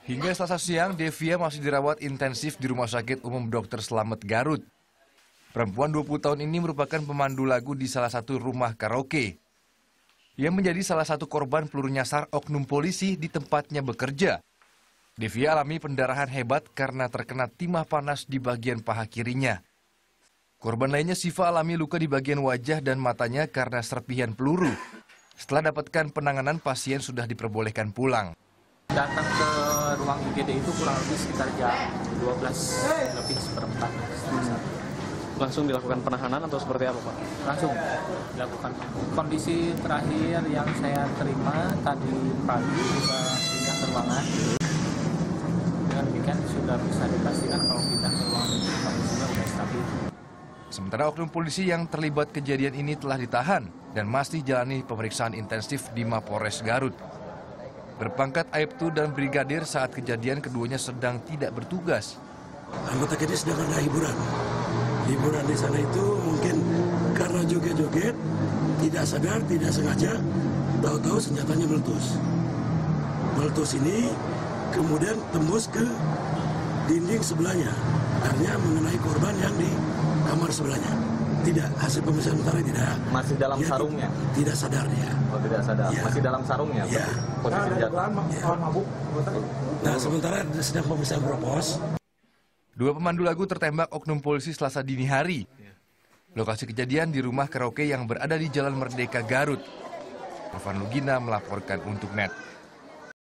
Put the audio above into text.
Hingga Selasa siang, Devia masih dirawat intensif di Rumah Sakit Umum Dr. Slamet Garut. Perempuan 20 tahun ini merupakan pemandu lagu di salah satu rumah karaoke. Ia menjadi salah satu korban peluru nyasar oknum polisi di tempatnya bekerja. Devia alami pendarahan hebat karena terkena timah panas di bagian paha kirinya. Korban lainnya Siva alami luka di bagian wajah dan matanya karena serpihan peluru. Setelah dapatkan penanganan, pasien sudah diperbolehkan pulang. Datang ke ruang IGD itu kurang lebih sekitar jam 12 lebih seperempat. Langsung dilakukan penahanan atau seperti apa, Pak? Langsung dilakukan. Kondisi terakhir yang saya terima tadi pagi sudah pindah ke ruangan. Dengan demikian sudah bisa dipastikan kalau pindah ke ruangan kondisinya sudah stabil. Sementara oknum polisi yang terlibat kejadian ini telah ditahan dan masih jalani pemeriksaan intensif di Mapores Garut. Berpangkat Aibtu dan Brigadir saat kejadian keduanya sedang tidak bertugas. Anggota kita sedang ada hiburan. Hiburan di sana itu mungkin karena joget-joget, tidak sadar, tidak sengaja, tahu-tahu senjatanya meletus. Meletus ini kemudian tembus ke dinding sebelahnya, artinya mengenai korban yang di kamar sebelahnya. Tidak, hasil pemeriksaan utara tidak. Masih dalam sarungnya? Tidak sadar dia. Oh, tidak sadar. Ya. Masih dalam sarungnya? Ya. Posisi senjata? Ya. Nah, sementara sedang pemeriksaan propos. Dua pemandu lagu tertembak oknum polisi Selasa dini hari. Lokasi kejadian di rumah karaoke yang berada di Jalan Merdeka Garut. Irfan Lugina melaporkan untuk NET.